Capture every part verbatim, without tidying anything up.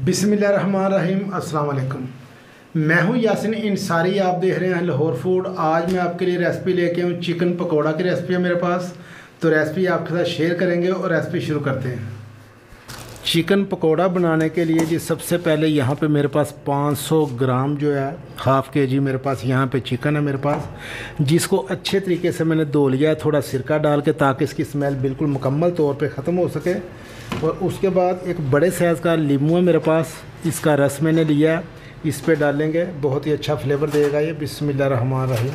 बिस्मिल्लाहिर्रहमानिर्रहीम। अस्सलाम वालेकुम। मैं हूं यासिन इंसारी, आप देख रहे हैं लाहौर फूड। आज मैं आपके लिए रेसिपी लेके आऊँ, चिकन पकोड़ा की रेसिपी है मेरे पास। तो रेसिपी आपके साथ शेयर करेंगे और रेसिपी शुरू करते हैं। चिकन पकोड़ा बनाने के लिए जी सबसे पहले यहाँ पे मेरे पास पाँच सौ ग्राम जो है, हाफ़ के जी मेरे पास यहाँ पे चिकन है मेरे पास, जिसको अच्छे तरीके से मैंने धो लिया है थोड़ा सिरका डाल के, ताकि इसकी स्मेल बिल्कुल मुकम्मल तौर पे ख़त्म हो सके। और उसके बाद एक बड़े साइज़ का नींबू है मेरे पास, इसका रस मैंने लिया है, इस पे डालेंगे, बहुत ही अच्छा फ्लेवर देगा ये। बिस्मिल्लाहिर्रहमानिर्रहीम।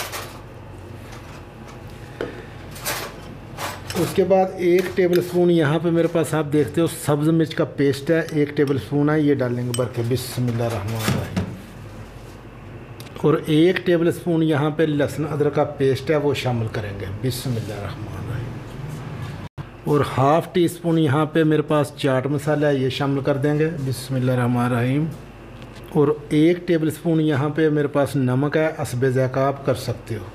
उसके बाद एक टेबलस्पून यहाँ पे मेरे पास आप देखते हो सब्ज़ मिर्च का पेस्ट है, एक टेबलस्पून है, ये डालेंगे भर के। बिस्मिल्लाहिर्रहमानिर्रहीम। और एक टेबलस्पून यहाँ पे लहसुन अदरक का पेस्ट है, वो शामिल करेंगे। बिस्मिल्लाहिर्रहमानिर्रहीम। और हाफ़ टी स्पून यहाँ पे मेरे पास चाट मसाला है, ये शामिल कर देंगे। बिस्मिल्लाहिर्रहमानिर्रहीम। और एक टेबलस्पून यहाँ पे मेरे पास नमक है, हस्बे ज़ायक़ा आप कर सकते हो।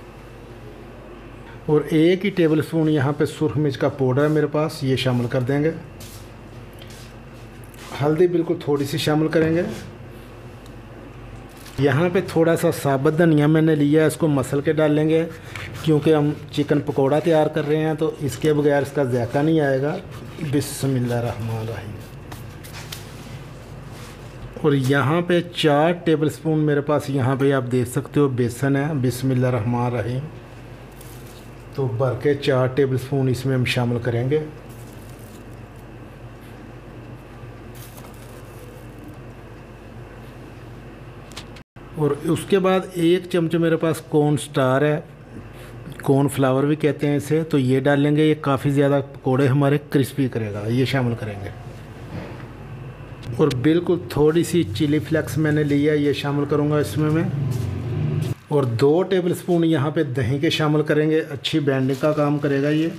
और एक ही टेबलस्पून यहाँ पे सुरख मिर्च का पाउडर है मेरे पास, ये शामिल कर देंगे। हल्दी बिल्कुल थोड़ी सी शामिल करेंगे। यहाँ पे थोड़ा सा साबुत धनिया मैंने लिया है, इसको मसल के डालेंगे, क्योंकि हम चिकन पकोड़ा तैयार कर रहे हैं, तो इसके बगैर इसका जायका नहीं आएगा। बिस्मिल्लाहिर्रहमानिर्रहीम। और यहाँ पे चार टेबलस्पून मेरे पास यहाँ पे आप देख सकते हो बेसन है। बिस्मिल्लाहिर्रहमानिर्रहीम। तो भर के चार टेबलस्पून इसमें हम शामिल करेंगे। और उसके बाद एक चम्मच मेरे पास कॉर्न स्टार है, कॉर्न फ्लावर भी कहते हैं इसे, तो ये डालेंगे, ये काफ़ी ज़्यादा पकोड़े हमारे क्रिस्पी करेगा, ये शामिल करेंगे। और बिल्कुल थोड़ी सी चिली फ्लेक्स मैंने लिया, ये शामिल करूँगा इसमें मैं। और दो टेबलस्पून यहाँ पे दही के शामिल करेंगे, अच्छी बैंडिंग का काम करेगा ये।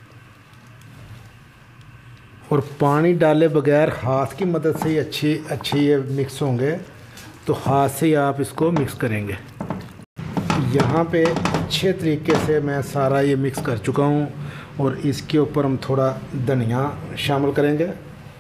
और पानी डाले बगैर हाथ की मदद से ही अच्छी अच्छी ये मिक्स होंगे, तो हाथ से ही आप इसको मिक्स करेंगे। यहाँ पे अच्छे तरीके से मैं सारा ये मिक्स कर चुका हूँ। और इसके ऊपर हम थोड़ा धनिया शामिल करेंगे।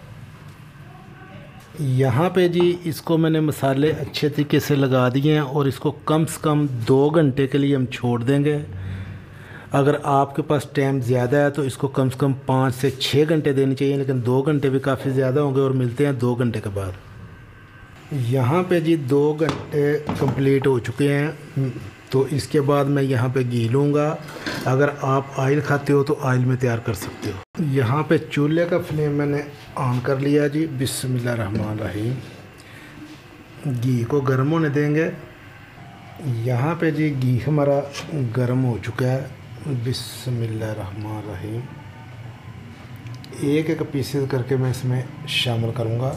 यहाँ पे जी इसको मैंने मसाले अच्छे तरीके से लगा दिए हैं, और इसको कम से कम दो घंटे के लिए हम छोड़ देंगे। अगर आपके पास टाइम ज़्यादा है तो इसको कम से कम पाँच से छः घंटे देने चाहिए, लेकिन दो घंटे भी काफ़ी ज़्यादा होंगे। और मिलते हैं दो घंटे के बाद। यहाँ पे जी दो घंटे कंप्लीट हो चुके हैं, तो इसके बाद मैं यहाँ पे घी लूँगा। अगर आप ऑयल खाते हो तो ऑयल में तैयार कर सकते हो। यहाँ पे चूल्हे का फ्लेम मैंने ऑन कर लिया जी। बिस्मिल्लाहिर्रहमानिर्रहीम। घी को गर्म होने देंगे। यहाँ पे जी घी हमारा गर्म हो चुका है। बिस्मिल्लाहिर्रहमानिर्रहीम। एक एक पीसेस करके मैं इसमें शामिल करूँगा।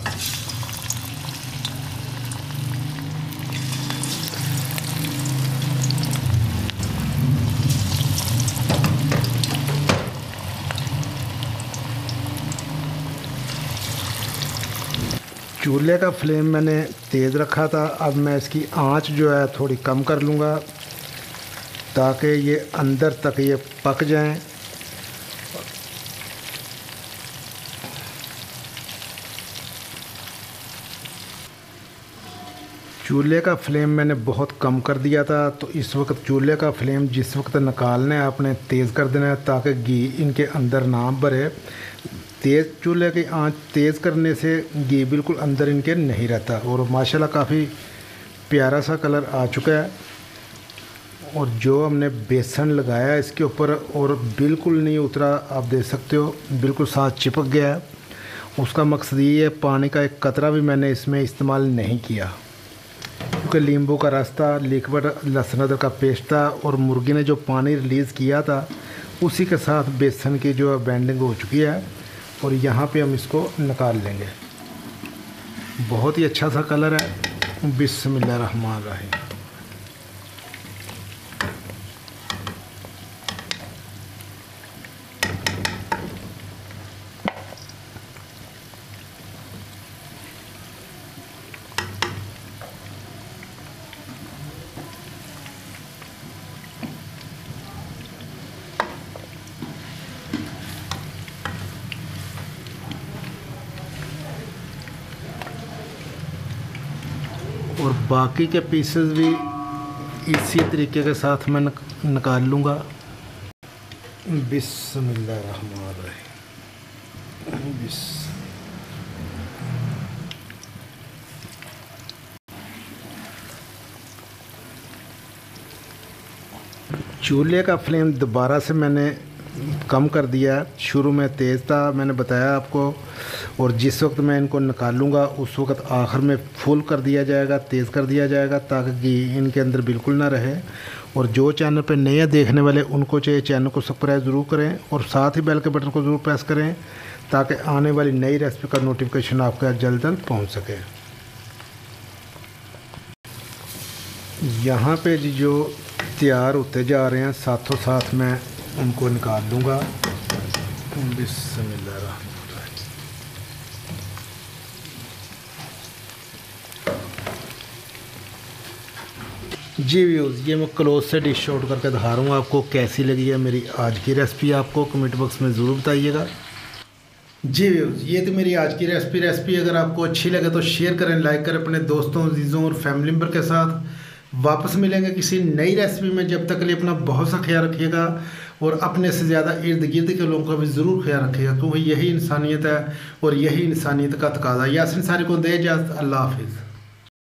चूल्हे का फ्लेम मैंने तेज़ रखा था, अब मैं इसकी आंच जो है थोड़ी कम कर लूँगा, ताकि ये अंदर तक ये पक जाएं। चूल्हे का फ्लेम मैंने बहुत कम कर दिया था, तो इस वक्त चूल्हे का फ्लेम जिस वक्त निकालना है आपने तेज़ कर देना है, ताकि घी इनके अंदर ना भरे। तेज़ चूल्हे की आंच तेज़ करने से घी बिल्कुल अंदर इनके नहीं रहता। और माशाल्लाह काफ़ी प्यारा सा कलर आ चुका है। और जो हमने बेसन लगाया इसके ऊपर, और बिल्कुल नहीं उतरा, आप देख सकते हो बिल्कुल साथ चिपक गया है। उसका मकसद ये है, पानी का एक कतरा भी मैंने इसमें इस्तेमाल नहीं किया, क्योंकि नींबू का रस था, लिक्विड लहसुन अदरक का पेस्ट था, और मुर्गी ने जो पानी रिलीज़ किया था उसी के साथ बेसन की जो बैंडिंग हो चुकी है। और यहाँ पे हम इसको निकाल लेंगे। बहुत ही अच्छा सा कलर है। बिस्मिल्लाहिर्रहमानिर्रहीम। और बाकी के पीसेस भी इसी तरीके के साथ मैं निकाल लूँगा। बिस्मिल्लाहिर्रहमानिर्रहीम। बिस चूल्हे का फ्लेम दोबारा से मैंने कम कर दिया। शुरू में तेज़ था, मैंने बताया आपको, और जिस वक्त मैं इनको निकालूंगा उस वक्त आखिर में फुल कर दिया जाएगा, तेज़ कर दिया जाएगा, ताकि घी इनके अंदर बिल्कुल ना रहे। और जो चैनल पे नए देखने वाले उनको चाहिए चैनल को सब्सक्राइब ज़रूर करें और साथ ही बेल के बटन को ज़रूर प्रेस करें, ताकि आने वाली नई रेसिपी का नोटिफिकेशन आपके जल्द जल्द पहुँच सके। यहाँ पे जी जो तैयार होते जा रहे हैं, साथों साथ मैं उनको निकाल लूँगा। बिस्मिल्लाह। जी व्यूज़, ये मैं क्लोज से डिश आउट करके दिखा रहा हूँ आपको। कैसी लगी है मेरी आज की रेसिपी आपको कमेंट बॉक्स में ज़रूर बताइएगा। जी व्यूज़, ये तो मेरी आज की रेसिपी रेसिपी अगर आपको अच्छी लगे तो शेयर करें, लाइक करें अपने दोस्तों, अजीज़ों और फैमिली मेम्बर के साथ। वापस मिलेंगे किसी नई रेसिपी में। जब तक के लिए अपना बहुत सा ख्याल रखिएगा और अपने से ज़्यादा इर्द गिर्द के लोगों का भी ज़रूर ख्याल रखिएगा, क्योंकि यही इंसानियत है और यही इंसानियत का तकाज़ा। यासिन सारी को दे इजाज़त। अल्लाह हाफिज़।